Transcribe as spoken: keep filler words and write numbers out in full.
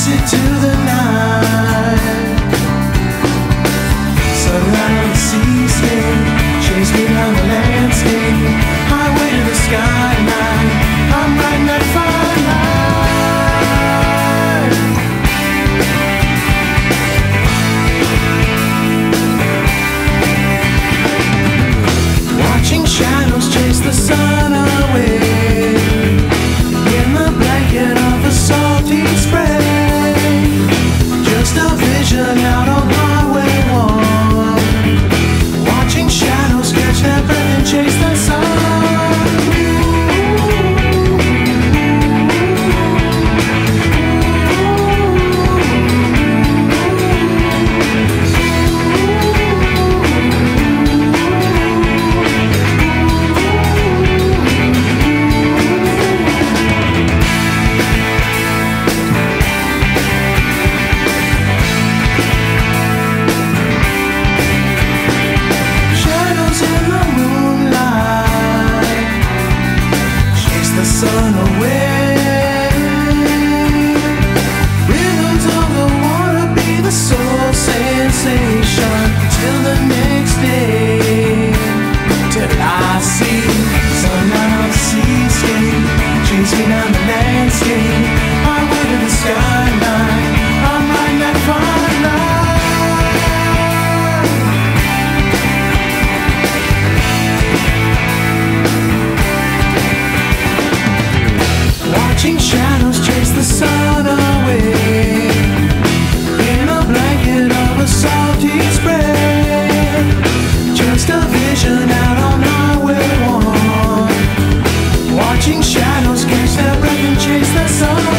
it to the night. Sunlight on the seascape, chase me down the landscape, highway to the sky night. I'm riding that fine line. Watching shadows chase the sun away, in the blanket of a salty spray. Just a vision out on Highway one, watching shadows catch their breath and chase the sun. Sun away, rhythms of the water be the soul sensation till the next day, till I see sunlight on the seascape, chase me down the landscape, highway to the skyline. I'm riding that fine line. Watching shadows chase the sun away, in a blanket of a salty spray. Just a vision out on Highway one, watching shadows catch their breath and chase the sun away.